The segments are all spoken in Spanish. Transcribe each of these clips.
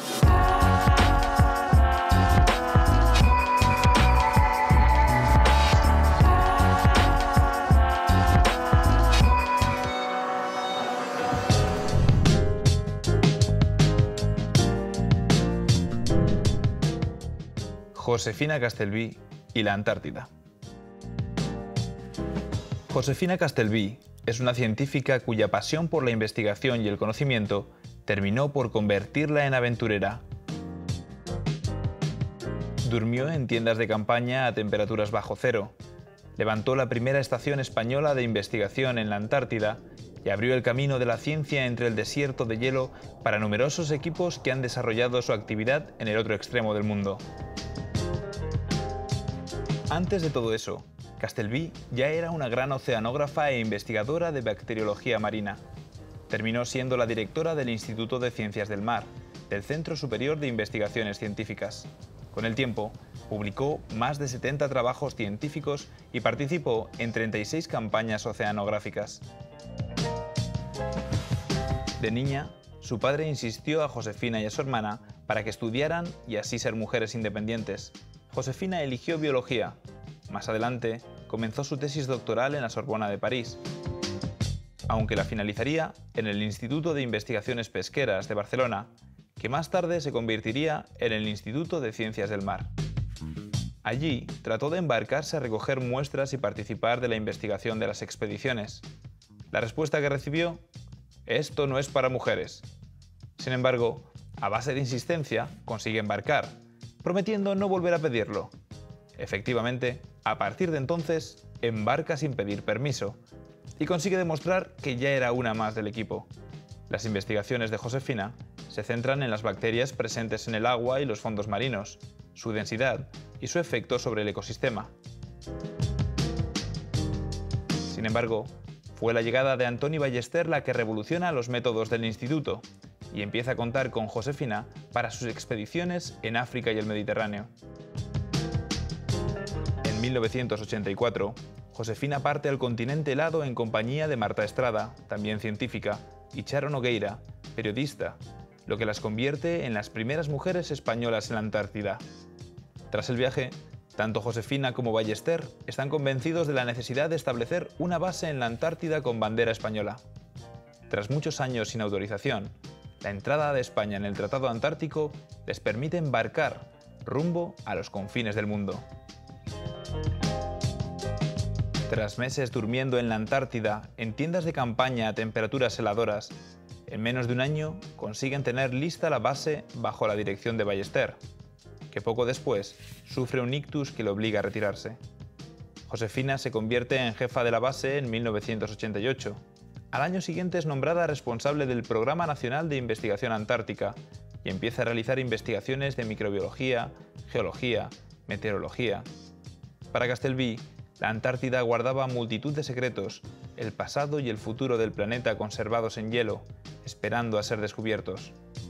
Josefina Castelví y la Antártida. Josefina Castelví es una científica cuya pasión por la investigación y el conocimiento terminó por convertirla en aventurera. Durmió en tiendas de campaña a temperaturas bajo cero, levantó la primera estación española de investigación en la Antártida y abrió el camino de la ciencia entre el desierto de hielo para numerosos equipos que han desarrollado su actividad en el otro extremo del mundo. Antes de todo eso, Castelví ya era una gran oceanógrafa e investigadora de bacteriología marina. Terminó siendo la directora del Instituto de Ciencias del Mar, del Centro Superior de Investigaciones Científicas. Con el tiempo, publicó más de 70 trabajos científicos y participó en 36 campañas oceanográficas. De niña, su padre insistió a Josefina y a su hermana para que estudiaran y así ser mujeres independientes. Josefina eligió biología. Más adelante, comenzó su tesis doctoral en la Sorbona de París, aunque la finalizaría en el Instituto de Investigaciones Pesqueras de Barcelona, que más tarde se convertiría en el Instituto de Ciencias del Mar. Allí, trató de embarcarse a recoger muestras y participar de la investigación de las expediciones. La respuesta que recibió: «Esto no es para mujeres». Sin embargo, a base de insistencia, consigue embarcar, prometiendo no volver a pedirlo. Efectivamente, a partir de entonces, embarca sin pedir permiso y consigue demostrar que ya era una más del equipo. Las investigaciones de Josefina se centran en las bacterias presentes en el agua y los fondos marinos, su densidad y su efecto sobre el ecosistema. Sin embargo, fue la llegada de Antoni Ballester la que revoluciona los métodos del instituto y empieza a contar con Josefina para sus expediciones en África y el Mediterráneo. En 1984, Josefina parte al continente helado en compañía de Marta Estrada, también científica, y Charo Nogueira, periodista, lo que las convierte en las primeras mujeres españolas en la Antártida. Tras el viaje, tanto Josefina como Ballester están convencidos de la necesidad de establecer una base en la Antártida con bandera española. Tras muchos años sin autorización, la entrada de España en el Tratado Antártico les permite embarcar rumbo a los confines del mundo. Tras meses durmiendo en la Antártida, en tiendas de campaña a temperaturas heladoras, en menos de un año consiguen tener lista la base bajo la dirección de Ballester, que poco después sufre un ictus que le obliga a retirarse. Josefina se convierte en jefa de la base en 1988. Al año siguiente es nombrada responsable del Programa Nacional de Investigación Antártica y empieza a realizar investigaciones de microbiología, geología, meteorología. Para Castelví, la Antártida guardaba multitud de secretos, el pasado y el futuro del planeta conservados en hielo, esperando a ser descubiertos.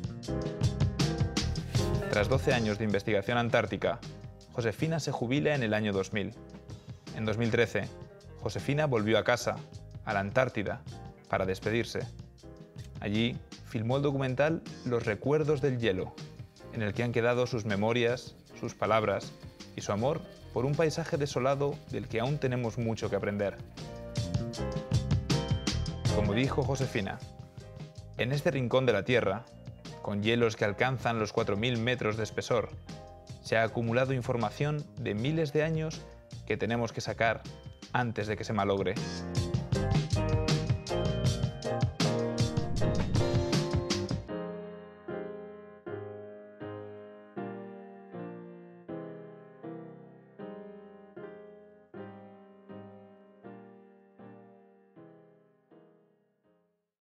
Tras 12 años de investigación antártica, Josefina se jubila en el año 2000. En 2013, Josefina volvió a casa, a la Antártida, para despedirse. Allí filmó el documental Los recuerdos del hielo, en el que han quedado sus memorias, sus palabras y su amor por un paisaje desolado del que aún tenemos mucho que aprender. Como dijo Josefina, en este rincón de la Tierra, con hielos que alcanzan los 4.000 metros de espesor, se ha acumulado información de miles de años que tenemos que sacar antes de que se malogre.